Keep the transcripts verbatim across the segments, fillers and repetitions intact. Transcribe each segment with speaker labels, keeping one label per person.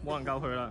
Speaker 1: 冇人救佢啦。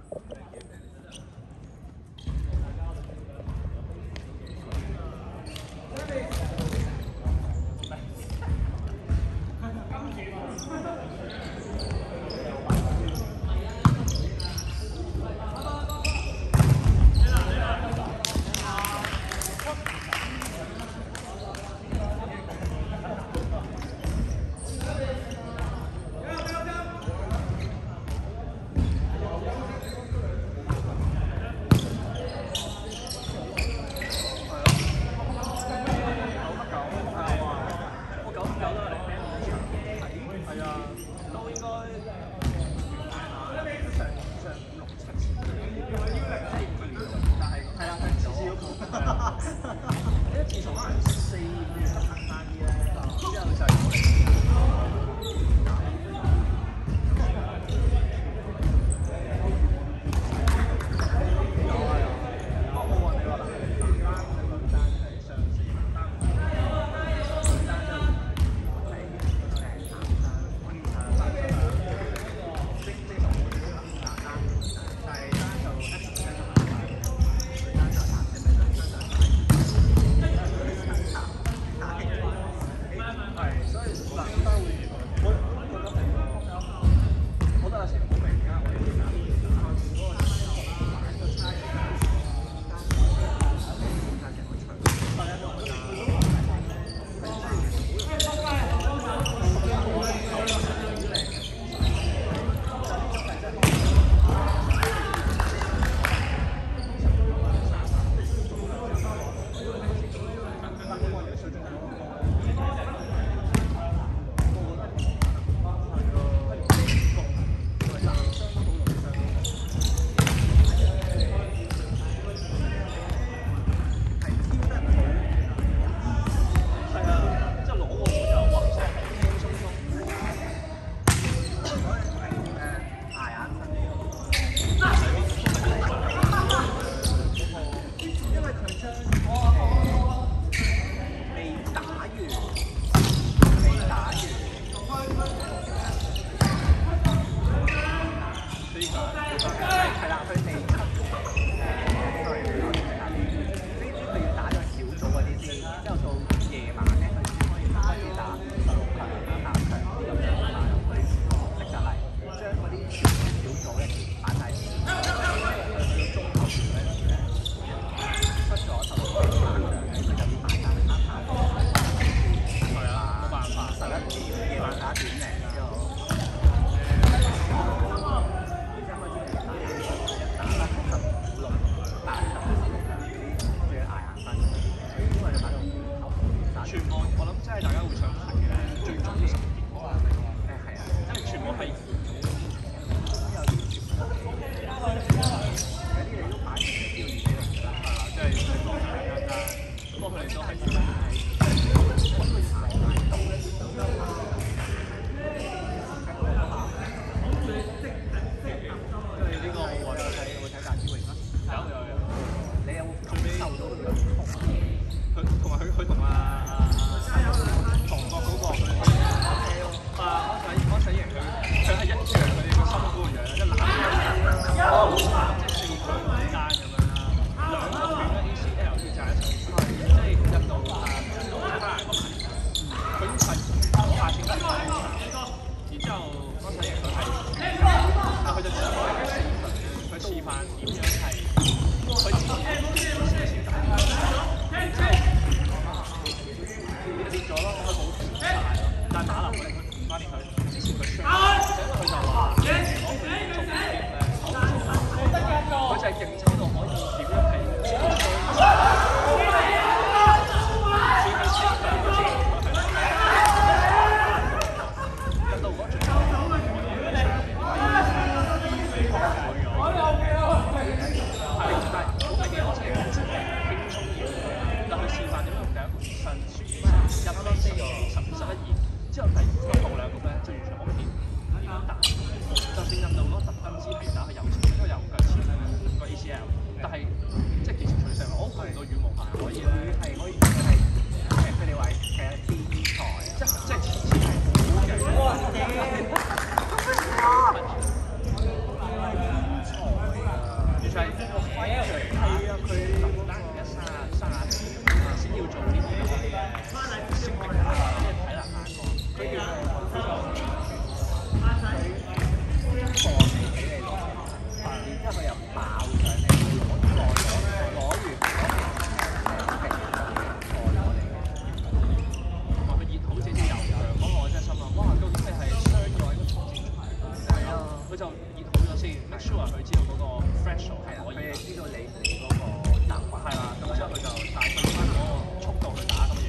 Speaker 1: 佢就熱好咗先，make sure 佢知道嗰個 threshold 係可以。
Speaker 2: 佢哋知道你你嗰個習慣。
Speaker 1: 係啦，咁之後佢就大概翻嗰個速度去打咁嘅嘢。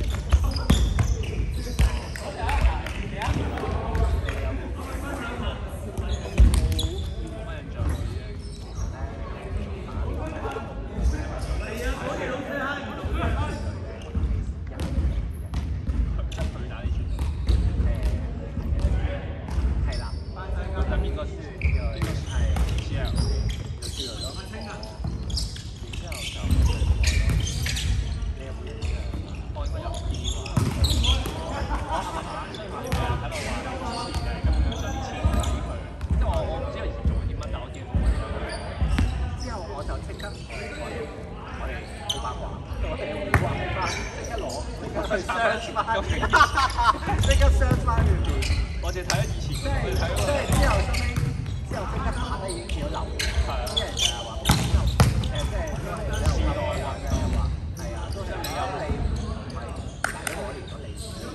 Speaker 2: 即刻 search 翻裏邊，
Speaker 1: 我哋睇咗以前，
Speaker 2: 即係即係之後收尾，之後即刻打咧已經變咗流。係啊，啲人就係話之後誒，即係都係有時代啊，即係話係啊，都想你有你唔係大可憐咗你自己誒，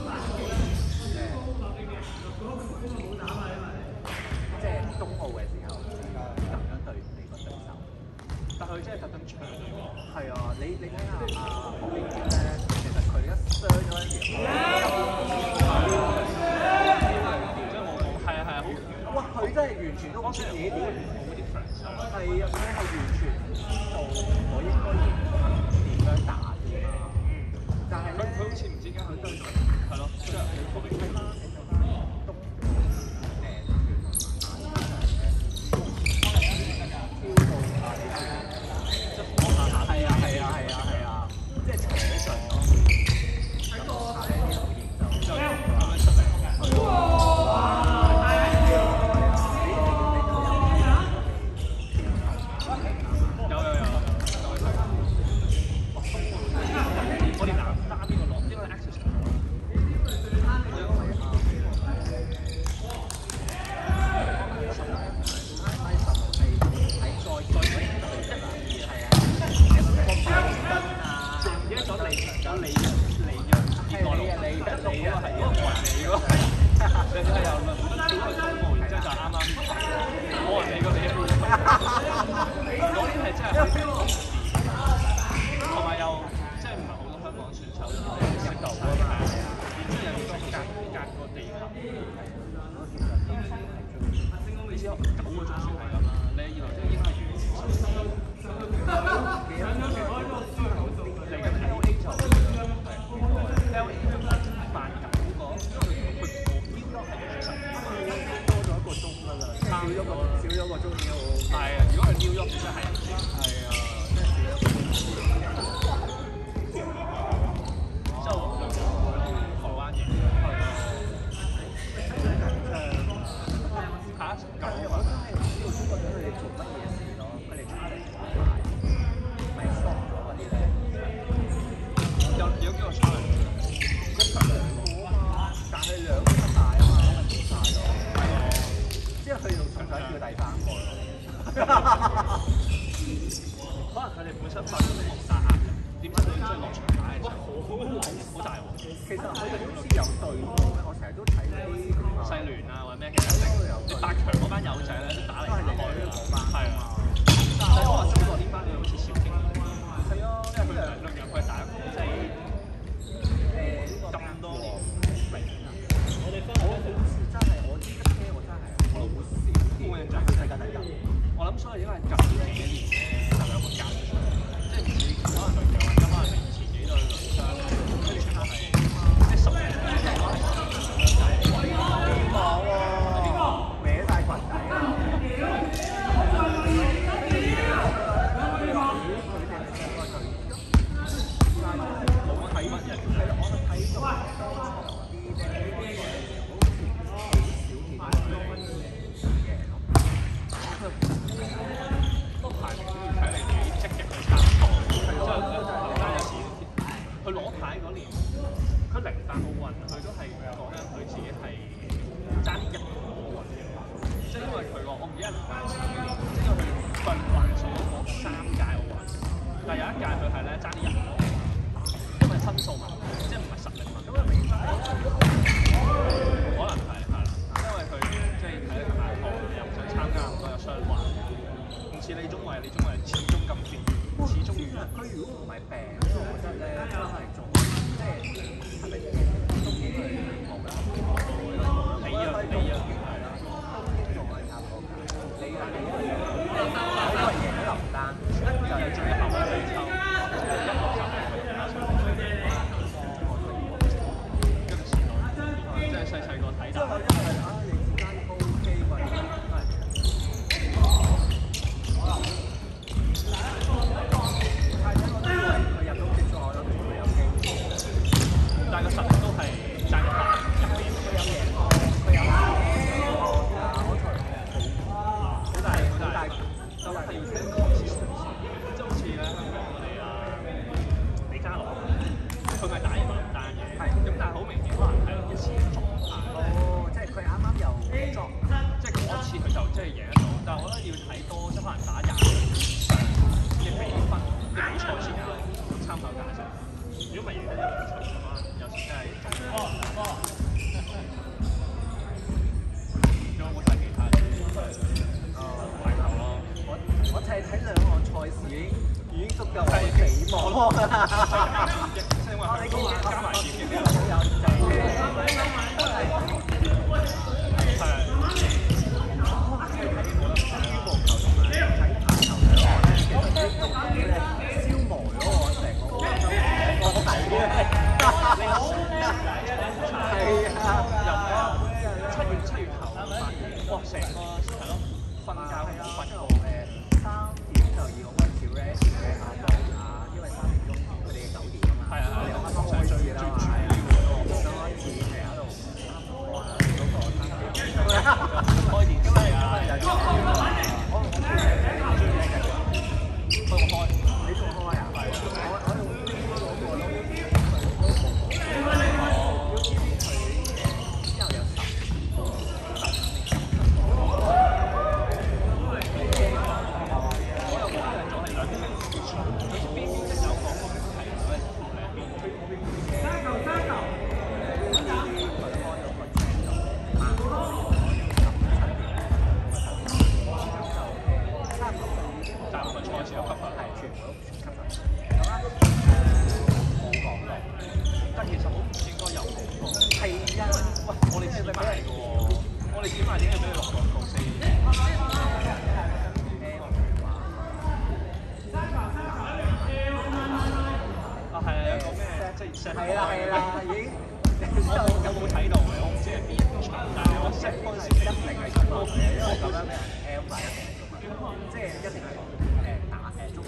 Speaker 2: 即係冬奧嘅時候咁樣對你個對手，
Speaker 1: 但佢真係特登搶咗。
Speaker 2: 係啊，你你睇下阿何冰潔咧，其實佢一傷咗一條。哇！佢真係完全都唔知自己點，冇 difference。係啊，佢係完全唔知道我應該要點樣打添啊！但係咧，
Speaker 1: 佢好似唔知點解佢對係咯，即係你睇翻你睇翻東誒跳到啊！係啊係啊係啊係啊！即係扯順咯。 參啱，我有雙環，唔似李宗偉，李宗偉始終咁甜，始終軟。
Speaker 2: 佢如果唔係病，因為我覺得咧真係做即係係咪東京去冇啦？
Speaker 1: 你啊你啊，
Speaker 2: 係啦，東京仲可以插過㗎。你啊你啊，因為贏咗林丹，就係最後嘅對抽，一個就係佢加上跟住時代，
Speaker 1: 即係細細個睇大。
Speaker 2: 因為啊，李子嘉 OK 喎，應該係。
Speaker 1: 但係個實力都係爭一大入邊，佢有贏過，佢有贏過啊！我好好大好大，就係要睇個次數，即係好似咧香港我哋啊李家樂，佢咪打贏林丹嘅，咁但係好明顯可能係一次撞下。哦，即係佢啱啱又撞，即係嗰次佢就即係贏得到，但係我覺得要睇多，即係可能打廿場嘅比分嘅比賽先有參考價值。如果唔係贏得一兩場，可能有時真係仲仲有冇睇其他嘅？誒排球咯，我我就係睇兩項賽事已經已經足夠我期望啦。即係因為香港加埋電競呢個好有正嘅，係係。睇羽毛球同埋睇排球兩項咧，其實啲動機咧消磨咗我成個我睇嘅。係啊，由七月七月頭八月，哇！成個係咯，瞓覺係冇瞓過誒，三點就要開始 rest 嘅下晝啊，因為三點鐘佢哋嘅九點啊嘛。係啊，我哋啱啱開始啦嘛，係啊，啱開始誒喺度啱開嗰個三點，開電視啊，就我我我最中意嘅就開我開，你仲開啊？係啊，我我用嗰個咯。係啦係啦，已經我有冇睇到嘅？我唔知係邊場，但係我 set 嗰陣時一定係咁樣嘅，因為咁樣俾人 L 埋一定係咁樣，即係一定係誒打誒中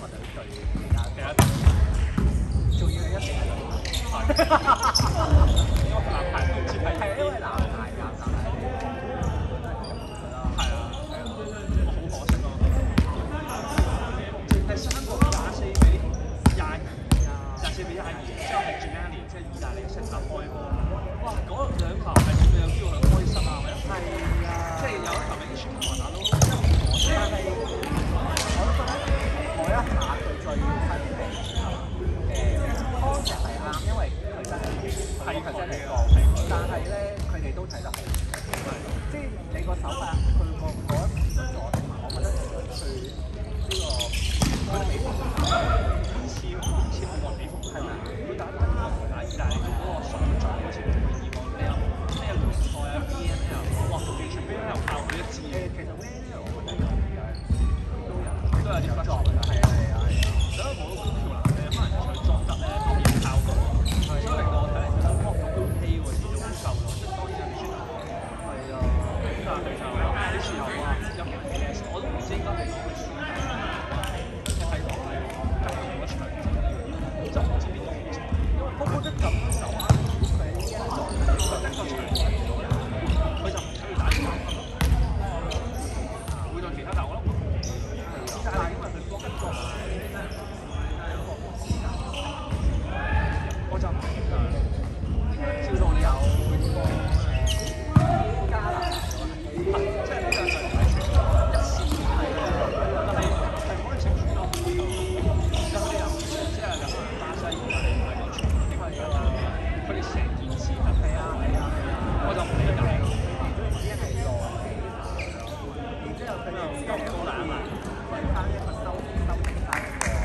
Speaker 2: 佢哋自己
Speaker 1: 高高冷冷。
Speaker 2: 揾翻一個修修正翻一個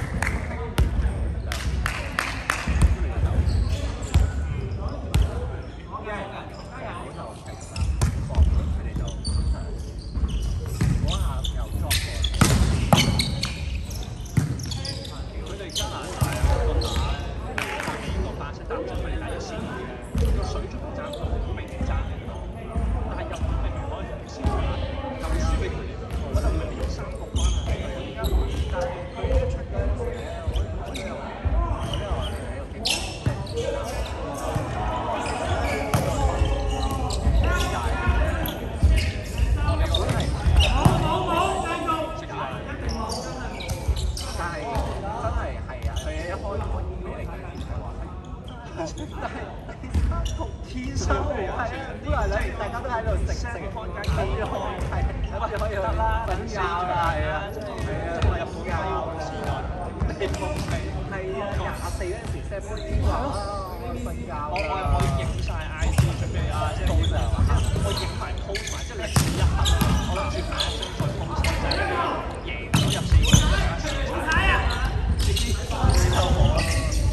Speaker 2: 天生係啊，都係咧，大家都喺度食食開間雞開，係諗住可以去瞓覺啦，係啊，係啊，瞓覺啊，係啊，廿四嗰陣時 set 杯煙話瞓覺。我我我影曬 I G 出俾啊，即係通常我影埋 post 埋，即係你試一刻，我諗住下一張再 post 就係贏咗入四強，大家試一睇啊！之後我。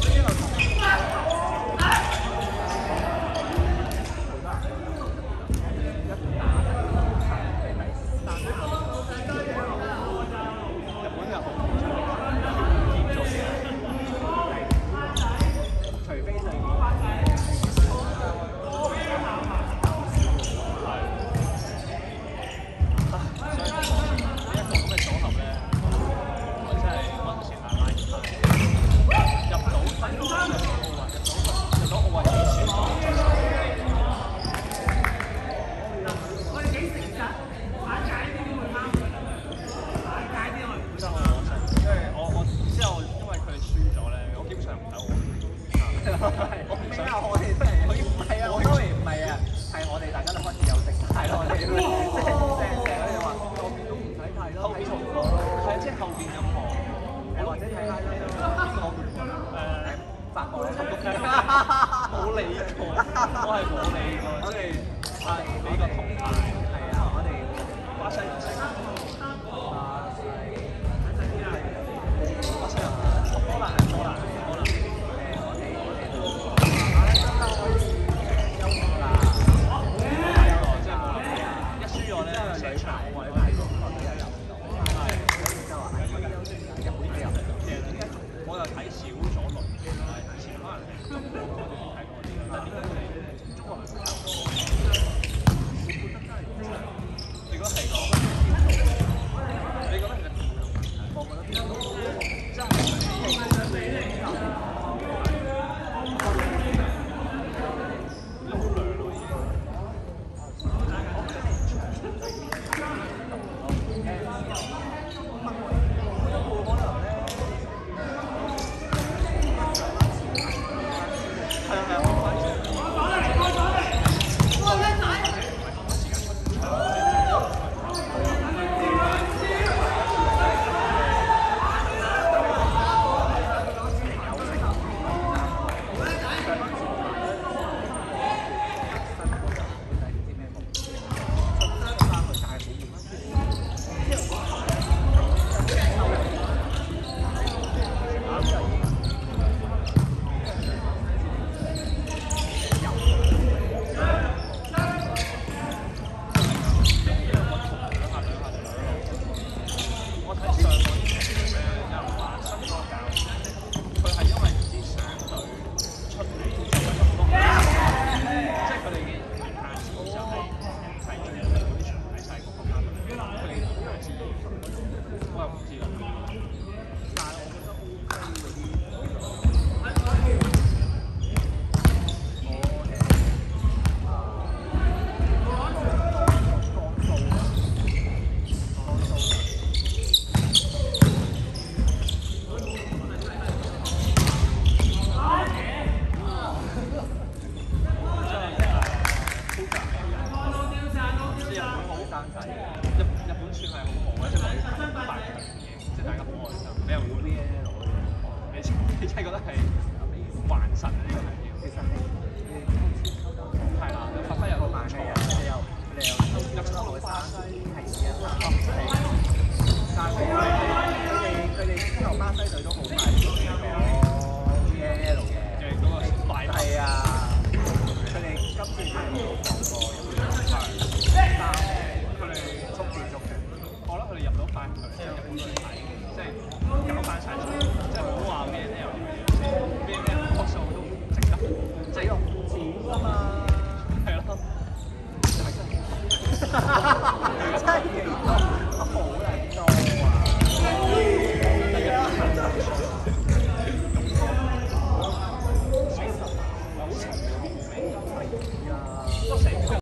Speaker 2: 冇理過，我係冇理過，我哋係俾個通牌，係啊，我哋巴西唔識，巴西，巴西啊，波蘭，波蘭，波蘭，誒，我哋我哋都啊，真係可以休息啦，係啊，真係冇理啊，一輸咗咧，成場我哋排中國都有入唔到，係，所以就話係可以休息啦，日本嘅入唔到，其實點解我又睇少咗輪嘅，以前可能中國嗰啲睇過啲，但點解佢哋中國人差唔多？我覺得真係唔錯。你覺得係講？你覺得係？我覺得邊度？真係好涼咯已經。係啊係啊，好快啫！日日本算係好好嘅，即係女排八強嘅，即係大家好開心。你又會 V L 攞嘅，你你真係覺得係還神啊！呢個係要，其實係係啦，發揮又好唔錯，你又你又入咗落去巴西係一係啊。
Speaker 1: 不過成